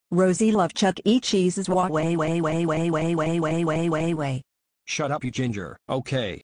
Rosie love Chuck E. Cheese's way. Shut up, you ginger. Okay.